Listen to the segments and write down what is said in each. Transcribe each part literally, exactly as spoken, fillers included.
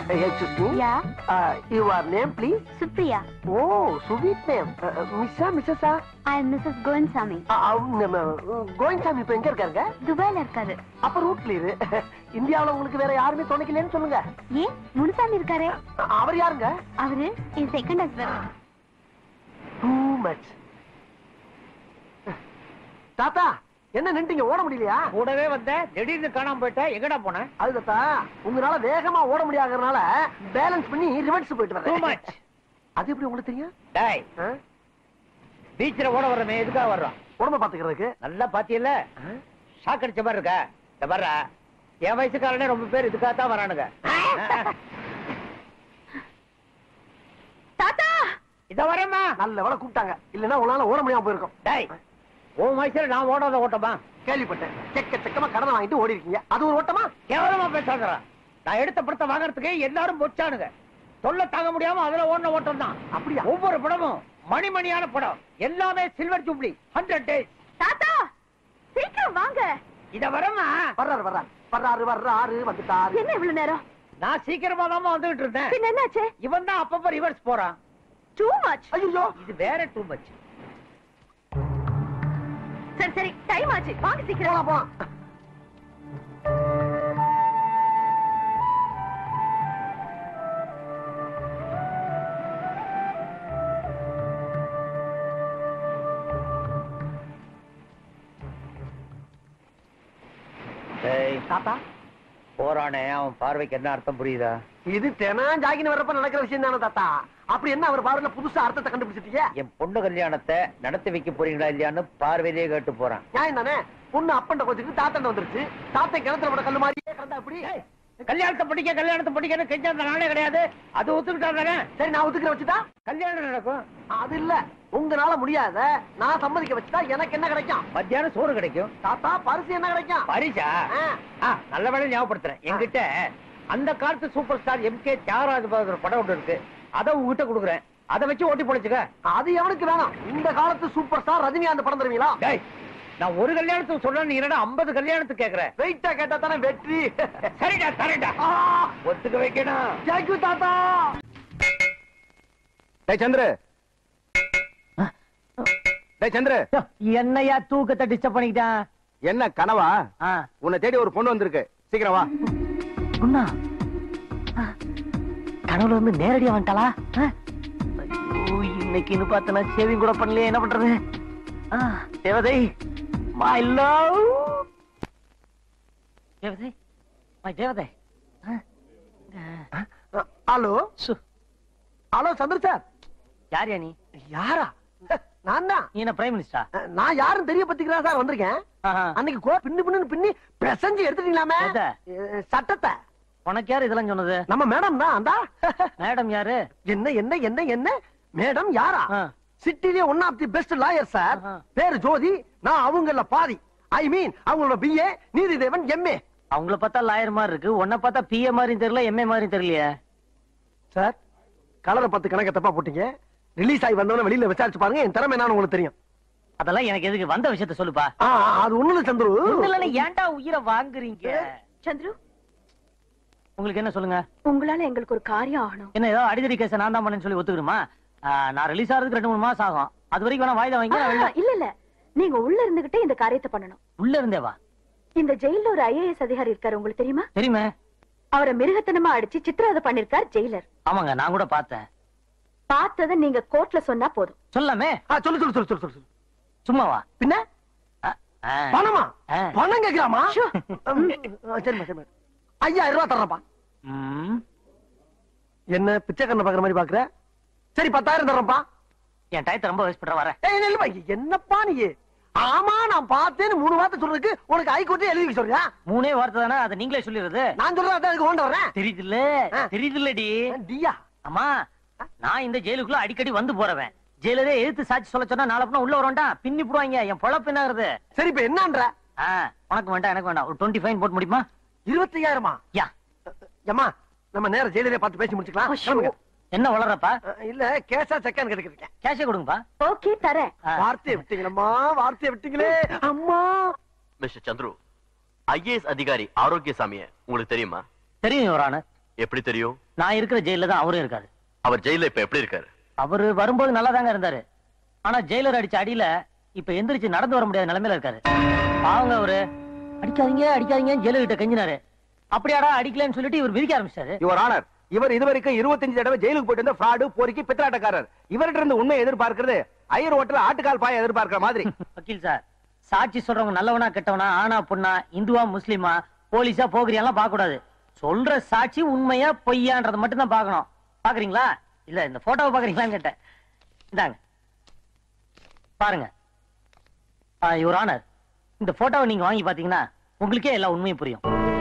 excuse me. Yeah. Uh, your name, please? Supriya. Oh, sweet name. Uh, Missa, Missus Ah? I am Missus Govinsamy. Govindasamy இப்ப எங்க இருக்காருங்க? துபாயில இருக்காரு. அப்ப route clear. இந்தியாவுல உங்களுக்கு வேற யாருமே துணைக்கலன்னு சொல்லுங்க. ஏன் முனுசாமி இருக்காரே? அவர் யாருங்க? அவரு என் செகண்ட் ஹஸ்பண்ட். Too much. தாத்தா என்ன நின்னுட்டீங்க, ஓட முடியலையா? கூடவே வந்த திடீர்னு காணாம போயிட்ட, எங்கடா போன? அது தாத்தா உங்களால வேகமா ஓட முடியாதனால பேலன்ஸ் பண்ணி ரிவர்ஸ் போயிட்டு Too வரேன். much. அது எப்படி உங்களுக்கு தெரியும்? டேய், பீச்ல ஓட வர்றமே எதுக்காக வர்றோம்? உடம்ப பாத்துக்கிறதுக்கு. நல்லா பாத்தியல்ல, ஷாக் அடிச்ச மாதிரி இருக்கா? இந்த வர்ற என் வயசுக்காரனே ரொம்ப பேர் இதுக்காகத்தான் வரானுங்க. தாத்தா இத வரேம்மா. நல்ல வேலை கூப்பிட்டாங்க, இல்லன்னா உங்களால ஓட முடியாம போயிருக்கும். டேய், உன் வயசுல நான் ஓடாத ஓட்டமா? கேள்விப்பட்டேன், செக்க செக்கமா கடனை வாங்கிட்டு ஓடி இருக்கீங்க, அது ஒரு ஓட்டமா? கேவலமா பேசாதடா. நான் எடுத்த படத்தை வாங்குறதுக்கு எல்லாரும் பொச்சானுங்க. தொல்லை தாங்க முடியாம அதுல ஓடின ஓட்டம் தான். அப்படியா? ஒவ்வொரு படமும் மணிமணியான படம், எல்லாமே சில்வர் ஜூப்ளி, ஹண்ட்ரட் டேஸ். தாத்தா சீக்கிரம் வாங்க. இத வரமா. வர்றாரு வர்றாரு வர்றாரு வர்றாரு வந்துட்டாரு. என்ன இவ்வளவு நேரம்? நான் சீக்கிரமா தான் வந்துட்டு இருந்தேன். பின்ன என்னாச்சு? இவன் தான் அப்பப்ப ரிவர்ஸ் போறான். Too much. ஐயோ, இது வேற டூ மச். சரி சரி டைம் ஆச்சு, வாங்க சீக்கிரம். போலாம் போலாம். டேய், தாத்தா போறானே, அவன் பார்வைக்கு என்ன அர்த்தம் புரியுதா? இது தெனான் ஜாகின்னு வர்றப்ப நடக்கிற விஷயம் தானே தாத்தா. அப்படி என்ன அவர் பார்வையில புதுசா அர்த்தத்தை கண்டுபிடிச்சிட்டீங்க? என் பொண்ணு கல்யாணத்தை நடத்தி வைக்க போறீங்களா இல்லையான்னு பார்வையிலேயே கேட்டு போறான். நியாயம் தானே. பொண்ணு அப்பண்ட கொஞ்சத்துக்கு தாத்தண்ட வந்துருச்சு. தாத்தா கிணத்துல போட கல்லு மாதிரியே கிடந்தா அப்படி. கல்யாணத்தை படிக்க கல்யாணத்தை படிக்கன்னு கெஞ்சாத நாளே கிடையாது. அது ஒத்துக்கிட்டாங்க. சரி நான் ஒத்துக்கிற வச்சுட்டா கல்யாணம் நடக்கும். அது இல்ல, உங்களால முடியாத நான் சம்மதிக்க வச்சுட்டா எனக்கு என்ன கிடைக்கும்? மத்தியானம் சோறு கிடைக்கும். தாத்தா பரிசு என்ன கிடைக்கும்? பரிசா? நல்ல வேலை ஞாபகப்படுத்துறேன். என்கிட்ட அந்த காலத்து super star M K Thyagaraja படம் ஒன்று இருக்கு, அதை உங்ககிட்ட கொடுக்குறேன். அதை வச்சு ஓட்டி பொழைச்சுக்க. அது எவனுக்கு வேணும்? இந்த காலத்து சூப்பர் ஸ்டார் ரஜினிகாந்த் படம் தருவீங்களா? நான் ஒரு கல்யாணத்துக்கு சொல்றேன், நீ என்னடா ஐம்பது கல்யாணத்துக்கு கேக்குறேன். வெயிட்டா கேட்டா தானே வெற்றி. சரிடா சரிடா, ஒத்துக்க வைக்கணும். தேங்க்யூ தாத்தா. டேய் சந்திர, டேய் சந்திர, என்னையா தூக்கத்தை டிஸ்டர்ப் பண்ணிக்கிட்டான்? என்ன கனவா? உன்னை தேடி ஒரு பொண்ணு வந்திருக்கு, சீக்கிரம் வா. பொண்ணா? கனவுல வந்து நேரடியா வந்துட்டாளா? இன்னைக்கு பார்த்தனா சேவிங் கூட பண்ணலையே, என்ன பண்றது? தேவதை, my love. தேவதை, my தேவதை. Hello hello Chandra sir. யாரியா நீ? யாரா? நான் தான். நீ என்ன பிரைம் மினிஸ்டரா? நான் யாரும் தெரிய பத்திக்கிறா சார் வந்திருக்கேன். அன்னைக்கு கோ பின்னு பின்னு பின்னி பிரசஞ்சு எடுத்துட்டீங்களாமே சட்டத்தை. உனக்கு யாரு இதெல்லாம் சொன்னது? நம்ம மேடம் தான். அந்த மேடம் யாரு? என்ன என்ன என்ன என்ன மேடம் யாரா? சிட்டிலே one of the best lawyer sir. பேரு ஜோதி. நான் அவங்கள பாதி. ஐ மீன் அவங்களோட பிஏ, நீதிதேவன் எம்ஏ. அவங்கள பார்த்தா லாயர் மாதிரி இருக்கு, உன்னை பார்த்தா பிஏ மாதிரி தெரியல, எம்ஏ மாதிரி தெரியலையே சார். கலரை பத்து கணக்க தப்பா போட்டீங்க. ரிலீஸ் ஆகி வந்தவன வெளியில விசாரிச்சு பாருங்க, என் திறமை என்னன்னு உங்களுக்கு தெரியும். அதெல்லாம் எனக்கு எதுக்கு, வந்த விஷயத்த சொல்லுப்பா. அது ஒண்ணுல சந்துரு. ஒண்ணுல ஏன்டா உயிரை வாங்குறீங்க? சந்துரு, உங்களுக்கு என்ன சொல்லுங்க? உங்களால எங்களுக்கு ஒரு காரியம் ஆகணும். என்ன ஏதோ அடிதடி கேஸ் நான் தான் பண்ணேன்னு சொல்லி ஒத்துக்கிறோமா? நான் ரிலீஸ் ஆகிறதுக்கு ரெண்டு மூணு மாசம் ஆகும். அது வரைக்கும் வேணா வாய்தா வாங்கி. இல்ல இல்ல, நீங்க உள்ள இருந்துகிட்டே இந்த காரியத்தை பண்ணணும். உள்ள இருந்தேவா? இந்த ஜெயில ஒரு ஐஏஎஸ் அதிகாரி இருக்காரு, உங்களுக்கு தெரியுமா? தெரியுமே. அவரை மிருகத்தனமா அடிச்சு சித்திரவதை பண்ணிருக்கார் ஜெயிலர். ஆமாங்க, நான் கூட பார்த்தேன். பார்த்தத நீங்க கோர்ட்ல சொன்னா போதும். சொல்லாமே. சொல்லு சொல்லு சொல்லு சொல்லு சொல்லு. சும்மாவா? பின்ன பணமா? பணம் கேக்குறாமா? சரிமா சரிமா, ஐயாயிரம் ரூபாய் தர்றப்பா. என்ன பிச்சைக்காரனை பாக்குற மாதிரி பாக்குற? சரி பத்தாயிரம் தர்றப்பா. என் டயத்தை ரொம்ப வேஸ்ட் பண்ற. வரேன். என்னப்பா நீ? ஆமா நான் பார்த்தேன்னு மூணு வார்த்தை சொல்றதுக்கு உனக்கு ஹைகோர்ட்டே எழுதி சொல்றியா? மூணே வார்த்தை தானே, அதை நீங்களே சொல்லிடுறது. நான் சொல்றேன் அதுக்கு கொண்டு வரேன். தெரியுதுல்ல தெரியுதுல்லடி. டியா அம்மா, நான் இந்த ஜெயிலுக்குள்ள அடிக்கடி வந்து போறவன். ஜெயிலரே எதிர்த்து சாட்சி சொல்ல சொன்னா நாளை பண்ண உள்ள வரண்டா பின்னி போடுவாங்க. என் பொழப்பு என்ன ஆகுது? சரி இப்ப என்னன்ற? உனக்கு வேண்டாம் எனக்கு வேண்டாம், ஒரு டுவெண்ட்டி ஃபைன் போட்டு முடியுமா? இருபத்தி ஐயாயிரமா? யா அம்மா, நம்ம நேர ஜெயிலரே பார்த்து பேசி முடிச்சுக்கலாம். என்ன வளர்றப்பா? இல்ல கேஷா செக்கான்னு கேட்டுக்கிறேன். கேஷே கொடுங்கப்பா. ஓகே தரேன். வார்த்தையை விட்டீங்களம்மா, வார்த்தையை விட்டீங்களே அம்மா. மிஸ்டர் சந்துரு, ஐஏஎஸ் அதிகாரி ஆரோக்கியசாமியை உங்களுக்கு தெரியுமா? தெரியும் யுவர் ஆனர். எப்படி தெரியும்? நான் இருக்கிற ஜெயில தான் அவரும் இருக்காரு. அவர் ஜெயில இப்ப எப்படி இருக்காரு? அவரு வரும்போது நல்லா தாங்க இருந்தாரு. ஆனா ஜெயிலர் அடிச்ச அடியில இப்ப எந்திரிச்சு நடந்து வர முடியாத நிலைமையில இருக்காரு. பாவங்க அவரு. அடிக்காதீங்க அடிக்காதீங்க ஜெயிலர் கிட்ட கெஞ்சினாரு. அப்படியாடா அடிக்கலன்னு சொல்லிட்டு இவர் விதிக்க ஆரம்பிச்சாரு. யுவர் ஆனர், இவர் இதுவரைக்கும் இருபத்தஞ்சு தடவை ஜெயிலுக்கு போயிட்டு இருந்த ஃப்ராடு, போரிக்கி, பித்தலாட்டக்காரர். இவர்கிட்ட இருந்து உண்மை எதிர்பார்க்கிறது ஐயர் ஹோட்டல் ஆட்டுக்கால் பாய எதிர்பார்க்கிற மாதிரி. வக்கீல் சார், சாட்சி சொல்றவங்க நல்லவனா கெட்டவனா, ஆனா பொண்ணா, இந்துவா முஸ்லிமா, போலீஸா போகிறியெல்லாம் பார்க்க கூடாது. சொல்ற சாட்சி உண்மையா பொய்யான்றத மட்டும் தான் பார்க்கணும். பாக்குறீங்களா? இல்ல இந்த போட்டோவை பாக்குறீங்களான்னு கேட்டேன். இந்தாங்க பாருங்க. யுவர் ஆனர், இந்த போட்டோவை நீங்க வாங்கி பாத்தீங்கன்னா உங்களுக்கே எல்லா உண்மையும் புரியும்.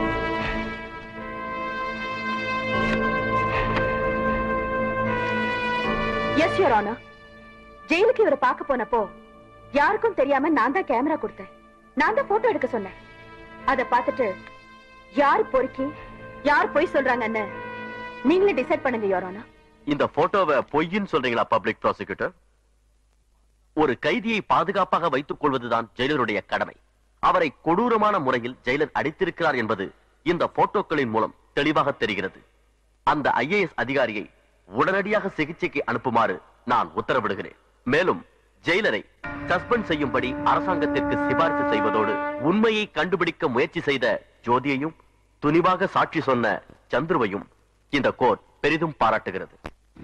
Yes your honour. ஜெயிலுக்கு இவரை பார்க்க போனப்போ யாருக்கும் தெரியாம நான் தான் கேமரா கொடுத்தேன். நான் தான் போட்டோ எடுக்க சொன்னேன். அத பார்த்துட்டு யார் பொறுக்கி யார் பொய் சொல்றாங்கன்னு நீங்களே டிசைட் பண்ணுங்க யுவர் ஆனர். இந்த போட்டோவை பொய்ன்னு சொல்றீங்களா பப்ளிக் ப்ராசிக்யூட்டர்? ஒரு கைதியை பாதுகாப்பாக வைத்துக் கொள்வதுதான் ஜெயிலருடைய கடமை. அவரை கொடூரமான முறையில் ஜெயிலர் அடித்திருக்கிறார் என்பது இந்த போட்டோக்களின் மூலம் தெளிவாக தெரிகிறது. அந்த ஐஏஎஸ் அதிகாரியை உடனடியாக சிகிச்சைக்கு அனுப்புமாறு நான் உத்தரவிடுகிறேன். மேலும் ஜெயிலரை சஸ்பெண்ட் செய்யும்படி அரசாங்கத்திற்கு சிபாரிசு செய்வதோடு உண்மையை கண்டுபிடிக்க முயற்சி செய்த ஜோதியையும் துணிவாக சாட்சி சொன்ன சந்துருவையும் இந்த கோர்ட் பெரிதும் பாராட்டுகிறது.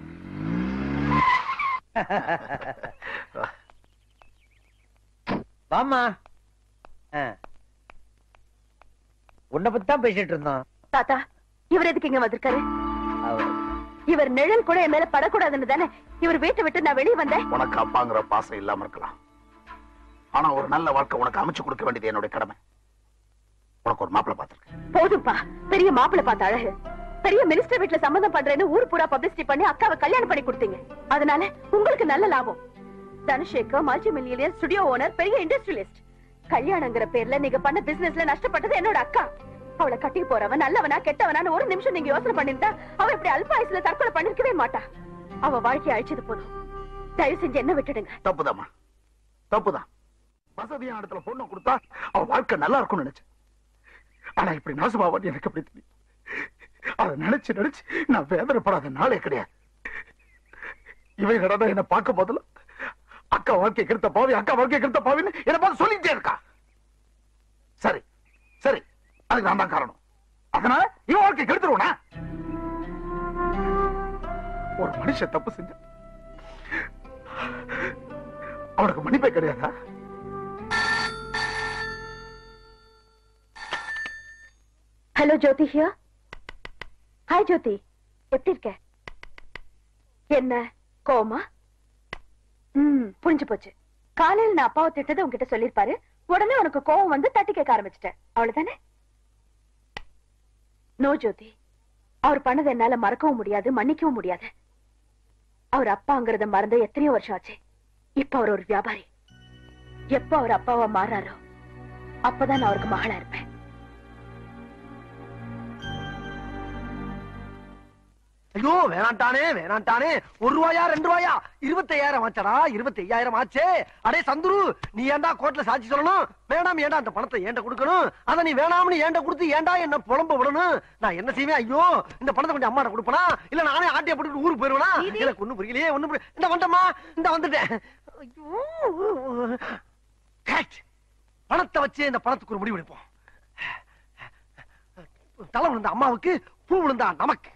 வாமா, உன்னை பத்தி தான் பேசிட்டு இருந்தோம். தாத்தா, இவர் எதுக்கு இங்க வந்திருக்காரு? இவர் நிழல் கூட என் மேல படக்கூடாதுன்னு தானே இவர் வீட்டை விட்டு நான் வெளியே வந்தேன். உனக்கு அப்பாங்கிற பாசம் இல்லாம இருக்கலாம், ஆனா ஒரு நல்ல வாழ்க்கை உனக்கு அமைச்சு கொடுக்க வேண்டியது என்னுடைய கடமை. உனக்கு ஒரு மாப்பிள்ளை பார்த்திருக்கேன். போதும்பா, பெரிய மாப்பிள்ளை பார்த்த அழகு. பெரிய மினிஸ்டர் வீட்டுல சம்மந்தம் பண்றேன்னு ஊர் பூரா பப்ளிசிட்டி பண்ணி அக்காவை கல்யாணம் பண்ணி கொடுத்தீங்க. அதனால உங்களுக்கு நல்ல லாபம். Dhanushekar multi millionaire studio owner, பெரிய இண்டஸ்ட்ரியலிஸ்ட். கல்யாணங்கிற பேர்ல நீங்க பண்ண பிசினஸ்ல நஷ்டப்பட்டது என்னோட அக்கா. அவளை கட்டி போறவன் நல்லவனா கெட்டவனான்னு ஒரு நிமிஷம் நீங்க யோசனை பண்ணிருந்தா அவ இப்படி அல்பாயுசுல தற்கொலை பண்ணிருக்கவே மாட்டா. அவ வாழ்க்கையை அழிச்சது போதும். தயவு செஞ்சு என்ன விட்டுடுங்க. தப்புதாம்மா, தப்புதான். வசதியான இடத்துல பொண்ணு கொடுத்தா அவ வாழ்க்கை நல்லா இருக்கும்னு நினைச்சேன். ஆனா இப்படி நாசமாவான்னு எனக்கு எப்படி தெரியும்? அதை நினைச்சு நினைச்சு நான் வேதனைப்படாத நாளே கிடையாது. இவன் நடந்தா என்ன பார்க்க போதில்ல, அக்கா வாழ்க்கை கெடுத்த பாவி, அக்கா வாழ்க்கை கெடுத்த பாவின்னு என்ன பார்த்து சொல்லிட்டே இருக்கா. சரி சரி, அதுக்கு நான் தான் காரணம். அதனால இவன் வாழ்க்கை கெடுத்துருவனா? ஒரு மனுஷன் தப்பு செஞ்ச அவனுக்கு மன்னிப்பே கிடையாதா? Hello Jothi here. Hi Jothi, எப்படி இருக்க? என்ன கோமா? ம், புரிஞ்சு போச்சு. காலையில் நான் அப்பாவை திட்டதை உங்ககிட்ட சொல்லிருப்பாரு. உடனே உனக்கு கோவம் வந்து தட்டி கேட்க ஆரம்பிச்சிட்டேன், அவ்வளவுதானே? நோ ஜோதி, அவர் பண்ணதை என்னால மறக்கவும் முடியாது, மன்னிக்கவும் முடியாது. அவர் அப்பாங்கிறத மறந்து எத்தனையோ வருஷம் ஆச்சு. இப்ப அவர் ஒரு வியாபாரி. எப்ப அவர் அப்பாவா மாறாரோ அப்பதான் நான் அவருக்கு மகளா இருப்பேன். ஐயோ வேணாண்டானே வேணாண்டானே. ஒரு ரூபாயா ரெண்டு ரூபாயா? இருபத்தி ஐயாயிரம் ஆச்சடா, இருபத்தி ஐயாயிரம் ஆச்சே. அடே சந்துரு, நீ ஏண்டா கோர்ட்ல சாட்சி சொல்லணும்? வேணாம், ஏண்டா அந்த பணத்தை ஏண்ட கொடுக்கணும்? அத நீ வேணாம்னு ஏண்ட கொடுத்து ஏண்டா என்ன புலம்ப விடணும்? நான் என்ன செய்வேன்? ஐயோ, இந்த பணத்தை கொஞ்சம் அம்மாட்ட கொடுப்பனா, இல்ல நானே ஆட்டிய போட்டு ஊருக்கு போயிருவேனா? எனக்கு ஒண்ணும் புரியலையே, ஒண்ணும் புரியல. இந்த வந்தம்மா, இந்த வந்துட்டேன். ஐயோ, பணத்தை வச்சு இந்த பணத்துக்கு ஒரு முடிவு எடுப்போம். தலை விழுந்த அம்மாவுக்கு பூ விழுந்தா நமக்கு.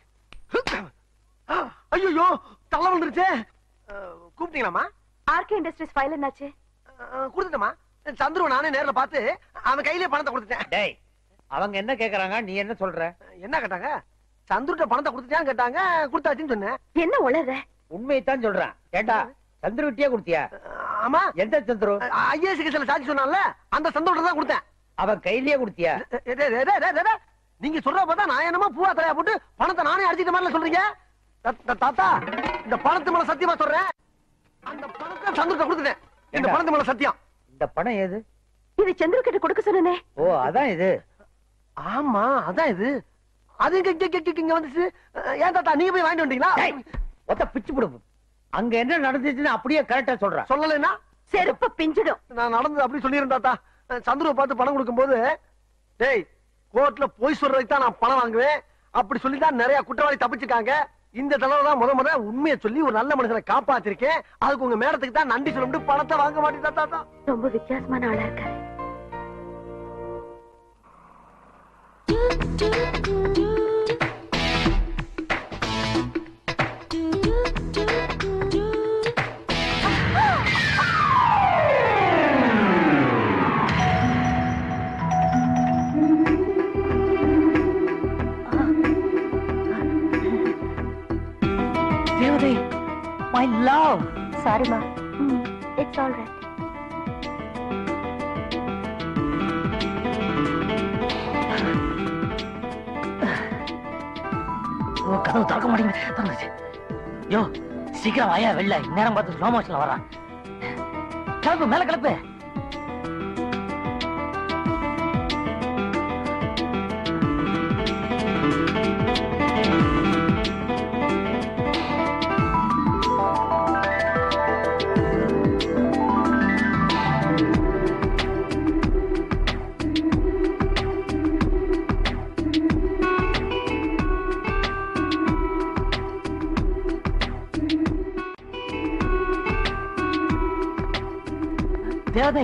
ஐயோ, தலை விழுந்துருச்சே. கூப்பிட்டீங்களாமா? ஆர்கே இண்டஸ்ட்ரீஸ் ஃபைல் என்னாச்சு? கொடுத்துட்டேமா. சந்துரு நானே நேர்ல பார்த்து அவன் கையிலே பணத்தை கொடுத்துட்டேன். டேய், அவங்க என்ன கேக்குறாங்க, நீ என்ன சொல்ற? என்ன கேட்டாங்க? சந்துருட்ட பணத்தை கொடுத்துட்டான்னு கேட்டாங்க, கொடுத்தாச்சுன்னு சொன்னேன். என்ன உளற? உண்மையைத்தான் சொல்றேன். ஏண்டா சந்துரு விட்டியா கொடுத்தியா? ஆமா. எந்த சந்துரு? ஐஏஎஸ் கேஸ்ல சாட்சி சொன்னான்ல, அந்த சந்துருட்ட தான் கொடுத்தேன். அவன் கையிலேயே கொடுத்தியா? நீங்க சொல்ற பார்த்தா நான் என்னமா பூவா தலையா போட்டு பணத்தை நானே அடிச்சிட்ட மாதிரி சொல்றீங்க. தாத்தா, இந்த பணத்து மேல சத்தியமா சொல்றேன், அந்த பணத்தை சந்துருட்ட கொடுத்துட்டேன். இந்த பணத்து மேல சத்தியம். இந்த பணம் ஏது? இது சந்துரு கிட்ட கொடுக்க சொன்னனே. ஓ, அதான் இது. ஆமா, அதான் இது. அது இங்க வந்துச்சு. ஏன் தாத்தா, நீங்க போய் வாங்கிட்டு வந்தீங்களா? ஒத்த பிச்சு போடு. அங்க என்ன நடந்துச்சுன்னு அப்படியே கரெக்டா சொல்றேன். சொல்லலைன்னா செருப்பு பிஞ்சிடும். நான் நடந்தது அப்படி சொல்லிடுறேன் தாத்தா. சந்துருவை பார்த்து பணம் கொடுக்கும் போது, டேய் கோர்ட்ல போய் சொல்றதுக்கு தான் நான் பணம் வாங்குவேன், அப்படி சொல்லிதான் நிறைய குற்றவாளி தப்பிச்சிருக்காங்க. இந்த தடவை தான் முத முத உண்மையை சொல்லி ஒரு நல்ல மனுஷனை காப்பாத்திருக்கேன். அதுக்கு உங்க மேடத்துக்கு தான் நன்றி சொல்லிட்டு பணத்தை வாங்க மாட்டேன் தாத்தா. ரொம்ப வித்தியாசமான ஆளா இருக்காரு. My love. Sorry, ma. Mm, it's all right. ஓ, கதவு திறக்க மாட்டேங்குது. திறந்துச்சு. யோ, சீக்கிரம் வாயா வெளில. நேரம் பார்த்து ஸ்லோ மோஷன்ல வரான். கிளப்பு, மேல கிளப்பு. தேவதை.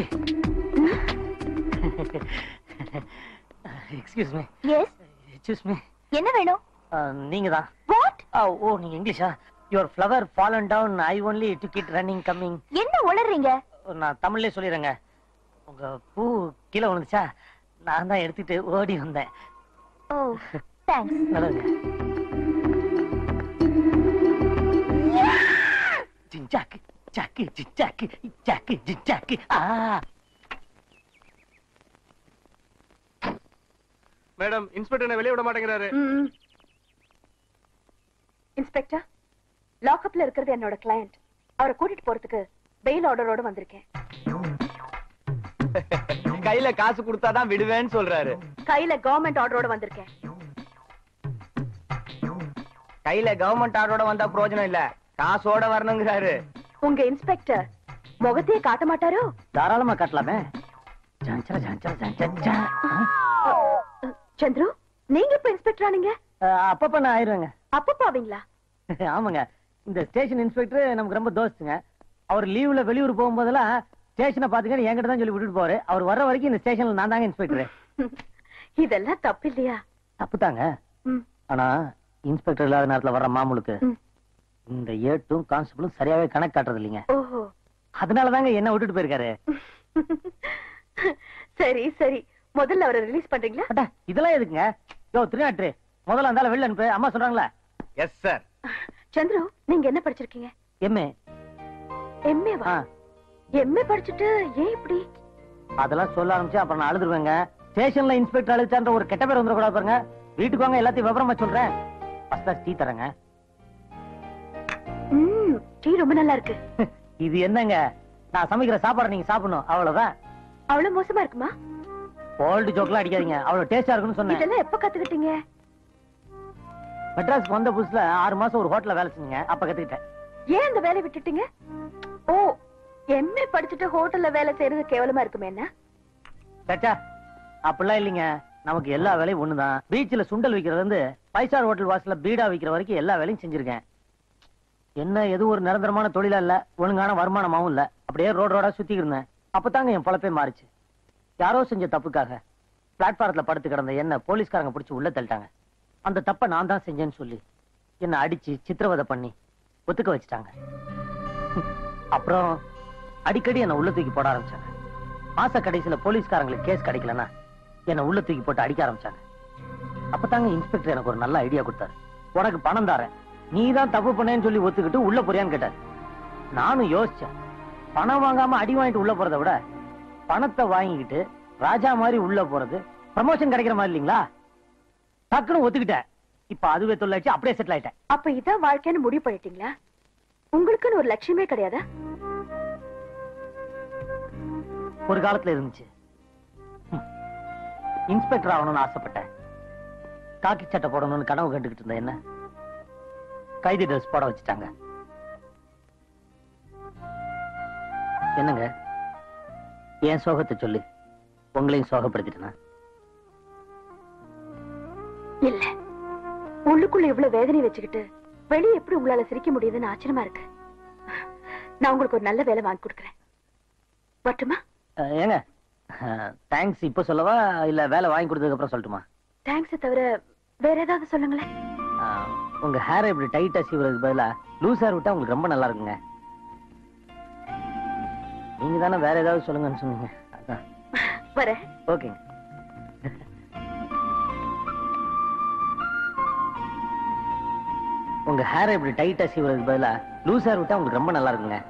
Excuse me. Yes. Excuse me. என்ன வேணும்? நீங்க தான். வாட்? ஓ, நீங்க இங்கிலீஷா? Your flower fallen down, I only to keep running coming. என்ன உளறீங்க? நான் தமிழ்லயே சொல்லிடுறேங்க. உங்க பூ கீழே விழுந்துச்சா, நான் தான் எடுத்துட்டு ஓடி வந்தேன். Oh, thanks. நல்லதுங்க. ஜிஞ்சாக்கு ஜாக்கு ஜிஞ்சாக்கு ஜாக்கு ஜிஞ்சாக்கு. ஆ மேடம், இன்ஸ்பெக்டர் வெளியே விட மாட்டேங்கிறாரு. இன்ஸ்பெக்டர், லாக்அப்ல இருக்கிறது என்னோட கிளையண்ட். அவரை கூட்டிட்டு போறதுக்கு பெயில் ஆர்டரோட வந்திருக்கேன். கையில காசு கொடுத்தாதான் விடுவேன்னு சொல்றாரு. கையில கவர்மெண்ட் ஆர்டரோட வந்திருக்கேன். கையில கவர்மெண்ட் ஆர்டரோட வந்தா பிரயோஜனம் இல்ல, காசோட வரணுங்கிறாரு. உங்க இன்ஸ்பெக்டர் முகத்தையே காட்ட மாட்டாரோ? தாராளமா காட்டலாமே. ஜாஞ்சர ஜாஞ்சர ஜாஞ்சர. சந்துரு, நீங்க இப்ப இன்ஸ்பெக்டர் ஆனீங்க? அப்பப்ப நான் ஆயிருவேங்க. அப்ப பாவீங்களா? ஆமாங்க. இந்த ஸ்டேஷன் இன்ஸ்பெக்டர் நமக்கு ரொம்ப தோஸ்துங்க. அவர் லீவ்ல வெளியூர் போகும்போதெல்லாம் ஸ்டேஷனை பாத்துக்க என்கிட்ட தான் சொல்லி விட்டுட்டு போவாரு. அவர் வர்ற வரைக்கும் இந்த ஸ்டேஷன்ல நான் தாங்க இன்ஸ்பெக்டர். இதெல்லாம் தப்பு இல்லையா? தப்புதாங்க. ஆனா இன்ஸ்பெக்டர் இல்லாத நேரத்துல வர்ற மாமூலுக்கு இந்த ஏட்டும் கான்ஸ்டபிளும் சரியாவே கணக்கு காட்டுறது இல்லைங்க. ஓஹோ, அதனாலதாங்க என்ன விட்டுட்டு போயிருக்காரு. சரி சரி, முதல்ல அவரை ரிலீஸ் பண்றீங்களா? இதெல்லாம் எதுக்குங்க? யோ திருநாட்டு, முதல்ல அந்த வெளில அனுப்பு. அம்மா சொல்றாங்களா? Yes sir. சந்துரு, நீங்க என்ன படிச்சிருக்கீங்க? எம்ஏ. எம்ஏ வா? எம்ஏ படிச்சுட்டு ஏன் இப்படி? அதெல்லாம் சொல்ல ஆரம்பிச்சு அப்புறம் நான் அழுதுருவேங்க. ஸ்டேஷன்ல இன்ஸ்பெக்டர் அழுச்சான்ற ஒரு கெட்ட பேர் வந்துடக்கூடாது பாருங்க. வீட்டுக்கு வாங்க, எல்லாத்தையும் விவரமா சொல்றேன். ஃபர்ஸ்ட் டீ தரேங்க. ம், டீ ரொம்ப நல்லா இருக்கு. இது என்னங்க, நான் சமைக்கிற சாப்பாடு நீங்க சாப்பிடணும், அவ்வளவுதான். அவ்வளவு மோசமா இருக்குமா? ஓல்டு ஜோக்லாம் அடிக்காதீங்க, அவ்வளவு டேஸ்டா இருக்குன்னு சொன்னேன். இதெல்லாம் எப்ப கத்துக்கிட்டீங்க? மெட்ராஸ்க்கு வந்த புதுசுல ஆறு மாசம் ஒரு ஹோட்டல்ல வேலை செஞ்சீங்க, அப்ப கத்துக்கிட்டேன். ஏன் அந்த வேலையை விட்டுட்டீங்க? ஓ, எம்ஏ படிச்சுட்டு ஹோட்டல்ல வேலை செய்யறது கேவலமா இருக்குமே என்ன? சச்சா, அப்படிலாம் இல்லைங்க. நமக்கு எல்லா வேலையும் ஒண்ணுதான். பீச்ல சுண்டல் விக்கிறது வந்து ஃபைவ் ஸ்டார் ஹோட்டல் வாசல்ல பீடா விக்கிற வரைக்கும் எல்லா வேலையும் செஞ்சிருக்கேன். என்ன எதுவும் ஒரு நிரந்தரமான தொழிலா இல்ல, ஒழுங்கான வருமானமாவும் இல்ல. அப்படியே ரோடு ரோடா சுத்தி இருந்தேன். அப்பதாங்க என் பொழப்பே மாறிச்சு. யாரோ செஞ்ச தப்புக்காக பிளாட்பாரத்துல படுத்து கிடந்த என்ன போலீஸ்காரங்க பிடிச்சி உள்ள தள்ளிட்டாங்க. அந்த தப்பை நான் தான் செஞ்சேன்னு சொல்லி என்ன அடிச்சு சித்திரவதை பண்ணி ஒத்துக்க வச்சுட்டாங்க. அப்புறம் அடிக்கடி என்ன உள்ள தூக்கி போட ஆரம்பிச்சாங்க. மாச கடைசியில போலீஸ்காரங்களுக்கு கேஸ் கிடைக்கலன்னா என்ன உள்ள தூக்கி போட்டு அடிக்க ஆரம்பிச்சாங்க. அப்பதாங்க இன்ஸ்பெக்டர் எனக்கு ஒரு நல்ல ஐடியா கொடுத்தாரு. உனக்கு பணம் தாரேன், நீ தான் தப்பு பண்ணேன்னு சொல்லி ஒத்துக்கிட்டு உள்ள போறியான்னு கேட்டாரு. நானும் யோசிச்சேன், பணம் வாங்காம அடி வாங்கிட்டு உள்ள போறதை விட பணத்தை வாங்கிக்கிட்டு ராஜா மாதிரி உள்ள போறது ப்ரமோஷன் கிடைக்கிற மாதிரி இல்லீங்களா? டக்குன்னு ஒத்துக்கிட்டேன். இப்ப அதுவே தொல்லாச்சு, அப்படியே செட்டில் ஆயிட்டேன். அப்ப இதான் வாழ்க்கைன்னு முடிவு பண்ணிட்டீங்களா? உங்களுக்குன்னு ஒரு லட்சியமே கிடையாதா? ஒரு காலத்துல இருந்துச்சு. இன்ஸ்பெக்டர் ஆகணும்னு ஆசைப்பட்டேன். காக்கி சட்டை போடணும்னு கனவு கண்டுகிட்டு இருந்த என்ன கைதி ட்ரெஸ் போட வச்சுட்டாங்க. என்னங்க, என் சோகத்தை சொல்லி உங்களையும் சோகப்படுத்திட்டேனா? இல்ல, உள்ளுக்குள்ள இவ்வளவு வேதனை வச்சுக்கிட்டு வெளியே எப்படி உங்களால சிரிக்க முடியுதுன்னு ஆச்சரியமா இருக்கு. நான் உங்களுக்கு ஒரு நல்ல வேலை வாங்கி கொடுக்குறேன். வரட்டுமா? ஏங்க தேங்க்ஸ் இப்ப சொல்லவா இல்ல வேலை வாங்கி கொடுத்ததுக்கு அப்புறம் சொல்லட்டுமா? தேங்க்ஸ் தவிர வேற ஏதாவது சொல்லுங்களேன். உங்க ஹேர் இப்படி டைட்டா சீவுறதுக்கு பதிலா லூஸ் ஹேர் விட்டா உங்களுக்கு ரொம்ப நல்லா இருக்குங்க. நீங்க தானே வேற ஏதாவது சொல்லுங்கன்னு சொன்னீங்க. அதான் வரேன். ஓகேங்க. உங்க ஹேர் இப்படி டைட்டா சீவுறதுக்கு பதிலா லூஸ் ஹேர் விட்டா உங்களுக்கு ரொம்ப நல்லா இருக்குங்க.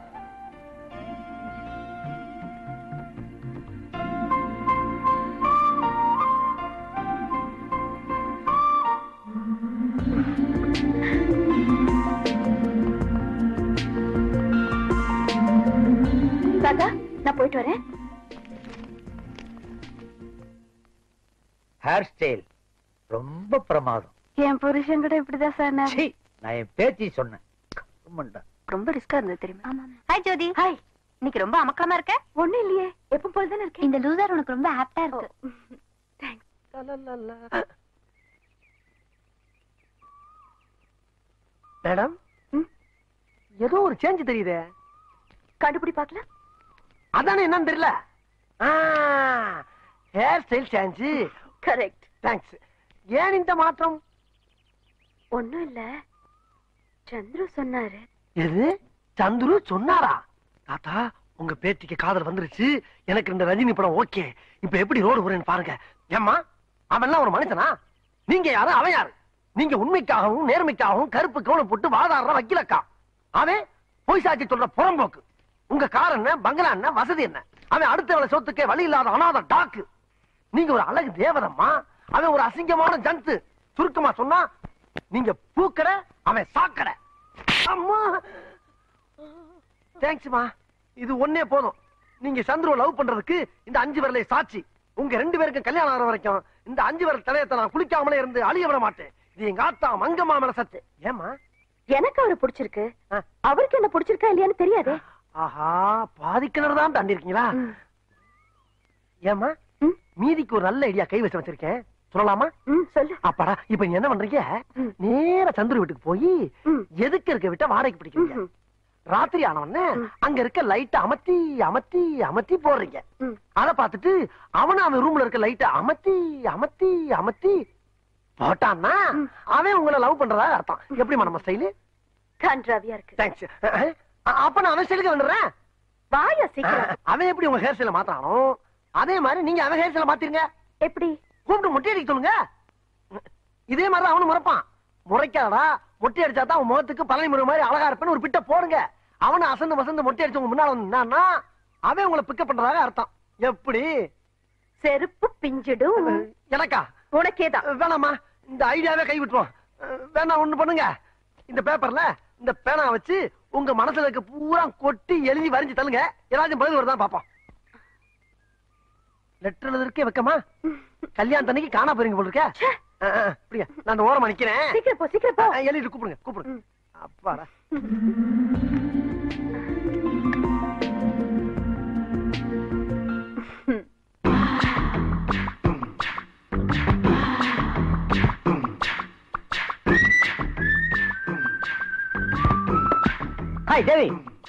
தாத்தா நான் போயிட்டு வரேன். ஹேர் ஸ்டைல் ரொம்ப பிரமாதம். என் புருஷன் கூட இப்படிதான் சார். நான் என் பேத்தி சொன்னேன். ரொம்ப ரிஸ்கா இருந்தது தெரியுமா? ஹாய் ஜோதி. ஹாய். இன்னைக்கு ரொம்ப அமக்கலமா இருக்க. ஒண்ணும் இல்லையே, எப்ப போல தானே இருக்கேன். இந்த லூசர் உனக்கு ரொம்ப ஆப்டா இருக்கு. மேடம் ஏதோ ஒரு சேஞ்ச் தெரியுதே. கண்டுபிடி பாக்கல. அதானே என்னன்னு தெரியல. Hair style change. Correct. Thanks. ஏன் இந்த மாற்றம்? ஒண்ணும் இல்ல, சந்துரு சொன்னாரு. எது? சந்துரு சொன்னாரா? தாத்தா உங்க பேத்திக்கு காதல் வந்துருச்சு. எனக்கு இந்த ரஜினி படம் ஓகே. இப்ப எப்படி ரோடு போறேன்னு பாருங்க. ஏம்மா அவன்லாம் ஒரு மனுஷனா? நீங்க யாரு அவன் யாரு? நீங்க உண்மைக்காகவும் நேர்மைக்காகவும் கருப்பு கவுனம் போட்டு வாதாடுற வக்கீலக்கா. அவன் பொய் சாட்சி சொல்ற புறம்போக்கு. உங்க கார் என்ன, பங்களா என்ன, வசதி என்ன? அவன் அடுத்த வேலை சொத்துக்கே வழி இல்லாத அனாத டாக்கு. நீங்க ஒரு அழகு தேவதம்மா, அவன் ஒரு அசிங்கமான ஜந்து. சுருக்கமா சொன்னா நீங்க பூக்கற, அவன் சாக்கற. அம்மா தேங்க்ஸ்மா, இது ஒன்னே போதும். நீங்க சந்துருவை லவ் பண்றதுக்கு இந்த அஞ்சு விரலை சாட்சி. உங்க ரெண்டு பேருக்கும் கல்யாணம் ஆகிற வரைக்கும் இந்த அஞ்சு விரல் தலையத்தை நான் குளிக்காமலே இருந்து அழிய விட மாட்டேன். இது எங்க ஆத்தா மங்கம்மா மேல சத்து. ஏமா? எனக்கு அவரை பிடிச்சிருக்கு, அவருக்கு என்ன பிடிச்சிருக்கா இல்லையான்னு தெரியாது. ஆஹா, பாதி கிணறு தான் தாண்டி இருக்கீங்களா? ஏமா மீதிக்கு ஒரு நல்ல ஐடியா கை வச்சு வச்சிருக்கேன், சொல்லலாமா? சொல்லு. அப்பாடா, இப்ப நீ என்ன பண்றீங்க? நேர சந்துரு வீட்டுக்கு போய் எதுக்கு இருக்க விட்ட வாடகைக்கு பிடிக்கிறீங்க. ராத்திரி ஆனவன அங்க இருக்க லைட்ட அமத்தி அமத்தி அமத்தி போடுறீங்க. அத பாத்துட்டு அவன அவன் ரூம்ல இருக்க லைட்ட அமத்தி அமத்தி அமத்தி போட்டான்னா அவன் உங்களை லவ் பண்றதா அர்த்தம். எப்படிமா நம்ம ஸ்டைலு? கன்றாவியா இருக்கு. தேங்க்ஸ். அப்ப நான் அவன் ஸ்டைலுக்கு வந்துடுறேன். வாயா சீக்கிரம். அவன் எப்படி உங்க ஹேர் ஸ்டைல மாத்தானோ அதே மாதிரி நீங்க அவன் ஹேர் ஸ்டைல மாத்திருங்க. எப்படி? கூப்பிட்டு மொட்டை அடிக்க சொல்லுங்க. இதே மாதிரி அவனு முறைப்பான். முறைக்காதடா, மொட்டை அடிச்சா தான் அவன் முகத்துக்கு பழனி முறை மாதிரி அழகா இருப்பேன்னு ஒரு பிட்ட போடுங்க. அவனை அசந்து வசந்து மொட்டை அடிச்சு உங்க முன்னால வந்து அவன் உங்களை பிக்கப் பண்றதாக அர்த்தம். எப்படி? செருப்பு பிஞ்சிடும். எனக்கா? உனக்கேதான். வேணாமா, இந்த ஐடியாவே கை விட்டுருவோம். வேணா ஒண்ணு பண்ணுங்க, இந்த பேப்பர்ல இந்த பேனா வச்சு உங்க மனசுல இருக்க பூரா கொட்டி எழுதி வரைஞ்சு தள்ளுங்க. ஏதாச்சும் பதில் வருதான் பாப்போம். லெட்டர் எழுதுறதுக்கே வைக்கமா? கல்யாணத்தன்னைக்கு காணா போறீங்க போல இருக்க. நான் அந்த ஓரமா நிக்கிறேன். சீக்கிரம் போ, சீக்கிரம் போ. எழுதிட்டு கூப்பிடுங்க, கூப்பிடுங்க. அப்பாடா. ஹாய் தேவி.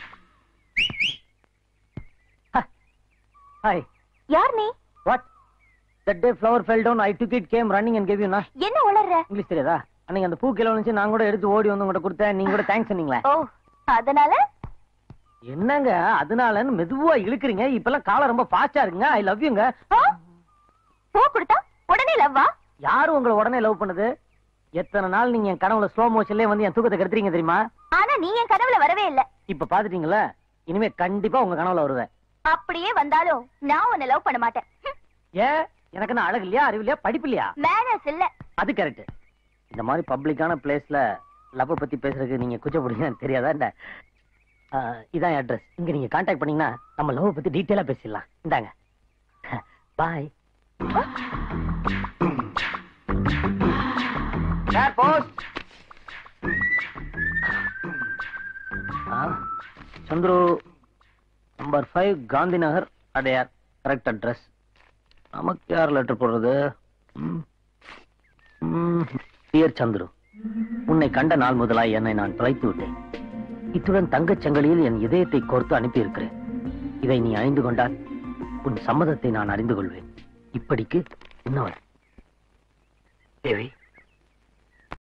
ஹாய். யார் நீ? What? That day flower fell down, I took it, came running and gave you, na? என்ன உளறற? இங்கிலீஷ் தெரியாதா? அன்னைக்கு அந்த பூ கிலோ வந்துச்சு, நான் கூட எடுத்து ஓடி வந்து உங்ககிட்ட கொடுத்தேன். நீங்க கூட தேங்க்ஸ் சொன்னீங்களே. ஓ, அதனால? என்னங்க அதனாலன்னு மெதுவா இழுக்குறீங்க. இப்பெல்லாம் காலம் ரொம்ப ஃபாஸ்டா இருக்குங்க. ஐ லவ் யூங்க. பூ கொடுத்தா உடனே லவ்வா? யாரு உங்களை உடனே லவ் பண்ணுது? எத்தனை நாள் நீங்க என் கனவுல ஸ்லோ மோஷன்லயே வந்து என் தூக்கத்தை கெடுத்துறீங்க தெரியுமா? ஆனா நீ என் கனவுல வரவே இல்ல. இப்ப பாத்துட்டீங்களா? இனிமே கண்டிப்பா உங்க கனவுல வருவேன். அப்படியே வந்தாலும் நான் உன்னை லவ் பண்ண மாட்டேன். ஏன்? எனக்கு என்ன அழகு இல்லையா, அறிவு இல்லையா, படிப்பு இல்லையா? மேனர்ஸ் இல்ல. அது கரெக்ட். இந்த மாதிரி பப்ளிக்கான பிளேஸ்ல லவ் பத்தி பேசுறதுக்கு நீங்க கூச்சப்படுவீங்கன்னு தெரியாதா? இந்த இதான் அட்ரஸ். இங்க நீங்க கான்டாக்ட் பண்ணீங்கன்னா நம்ம லவ் பத்தி டீடைலா பேசிடலாம். இந்தாங்க. Bye. Chandru number five Gandhi Nagar Adyar. Correct address. நமக்கு யார் லெட்டர் போடுறது? டியர் சந்துரு, உன்னை கண்ட நாள் முதலாய் என்னை நான் தொலைத்து விட்டேன். இத்துடன் தங்கச் சங்கிலியில் என் இதயத்தை கோர்த்து அனுப்பியிருக்கிறேன். இதை நீ அணிந்து கொண்டால் உன் சம்மதத்தை நான் அறிந்து கொள்வேன். இப்படிக்கு இன்னொரு தேவி.